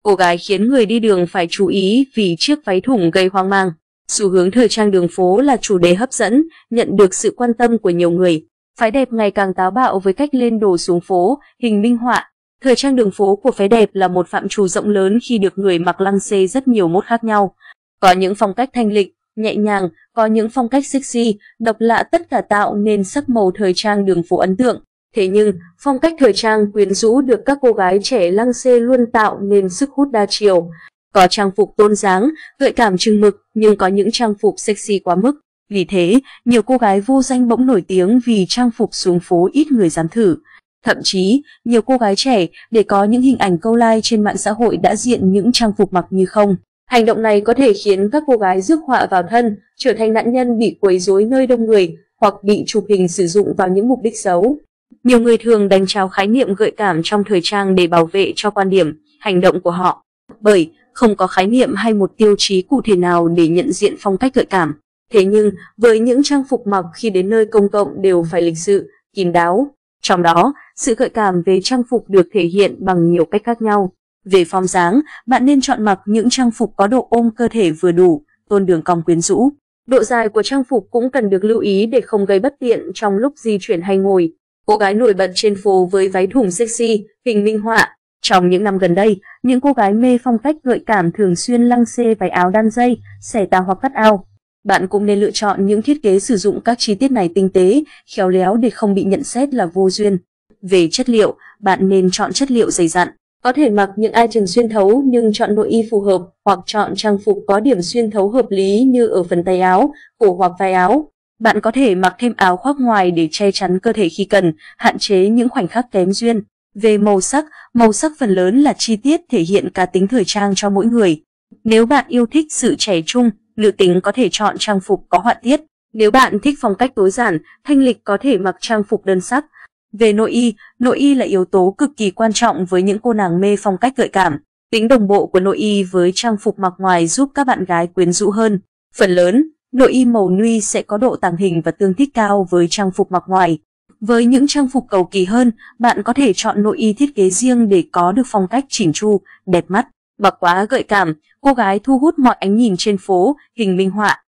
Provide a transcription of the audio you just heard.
Cô gái khiến người đi đường phải chú ý vì chiếc váy thủng gây hoang mang. Xu hướng thời trang đường phố là chủ đề hấp dẫn, nhận được sự quan tâm của nhiều người. Phái đẹp ngày càng táo bạo với cách lên đồ xuống phố, hình minh họa. Thời trang đường phố của phái đẹp là một phạm trù rộng lớn khi được người mặc lăng xê rất nhiều mốt khác nhau. Có những phong cách thanh lịch, nhẹ nhàng, có những phong cách sexy, độc lạ, tất cả tạo nên sắc màu thời trang đường phố ấn tượng. Thế nhưng, phong cách thời trang quyến rũ được các cô gái trẻ lăng xê luôn tạo nên sức hút đa chiều. Có trang phục tôn dáng, gợi cảm chừng mực, nhưng có những trang phục sexy quá mức. Vì thế, nhiều cô gái vô danh bỗng nổi tiếng vì trang phục xuống phố ít người dám thử. Thậm chí, nhiều cô gái trẻ để có những hình ảnh câu like trên mạng xã hội đã diện những trang phục mặc như không. Hành động này có thể khiến các cô gái rước họa vào thân, trở thành nạn nhân bị quấy rối nơi đông người, hoặc bị chụp hình sử dụng vào những mục đích xấu. Nhiều người thường đánh tráo khái niệm gợi cảm trong thời trang để bảo vệ cho quan điểm, hành động của họ. Bởi không có khái niệm hay một tiêu chí cụ thể nào để nhận diện phong cách gợi cảm. Thế nhưng, với những trang phục mặc khi đến nơi công cộng đều phải lịch sự, kín đáo. Trong đó, sự gợi cảm về trang phục được thể hiện bằng nhiều cách khác nhau. Về form dáng, bạn nên chọn mặc những trang phục có độ ôm cơ thể vừa đủ, tôn đường cong quyến rũ. Độ dài của trang phục cũng cần được lưu ý để không gây bất tiện trong lúc di chuyển hay ngồi. Cô gái nổi bật trên phố với váy thủng sexy, hình minh họa. Trong những năm gần đây, những cô gái mê phong cách gợi cảm thường xuyên lăng xê váy áo đan dây, xẻ tà hoặc cắt áo. Bạn cũng nên lựa chọn những thiết kế sử dụng các chi tiết này tinh tế, khéo léo để không bị nhận xét là vô duyên. Về chất liệu, bạn nên chọn chất liệu dày dặn. Có thể mặc những item xuyên thấu nhưng chọn nội y phù hợp, hoặc chọn trang phục có điểm xuyên thấu hợp lý như ở phần tay áo, cổ hoặc vai áo. Bạn có thể mặc thêm áo khoác ngoài để che chắn cơ thể khi cần, hạn chế những khoảnh khắc kém duyên. Về màu sắc phần lớn là chi tiết thể hiện cá tính thời trang cho mỗi người. Nếu bạn yêu thích sự trẻ trung, nữ tính có thể chọn trang phục có họa tiết. Nếu bạn thích phong cách tối giản, thanh lịch có thể mặc trang phục đơn sắc. Về nội y là yếu tố cực kỳ quan trọng với những cô nàng mê phong cách gợi cảm. Tính đồng bộ của nội y với trang phục mặc ngoài giúp các bạn gái quyến rũ hơn. Phần lớn, nội y màu nude sẽ có độ tàng hình và tương thích cao với trang phục mặc ngoài. Với những trang phục cầu kỳ hơn, bạn có thể chọn nội y thiết kế riêng để có được phong cách chỉn chu, đẹp mắt. Mặc quá gợi cảm, cô gái thu hút mọi ánh nhìn trên phố, hình minh họa.